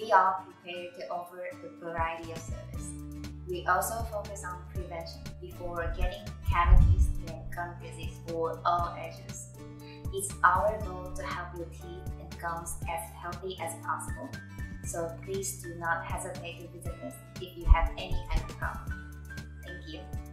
we are prepared to offer a variety of service. We also focus on prevention before getting cavities and gum disease for all ages. It's our goal to help your teeth and gums as healthy as possible. So please do not hesitate to visit us if you have any kind of problem. Thank you.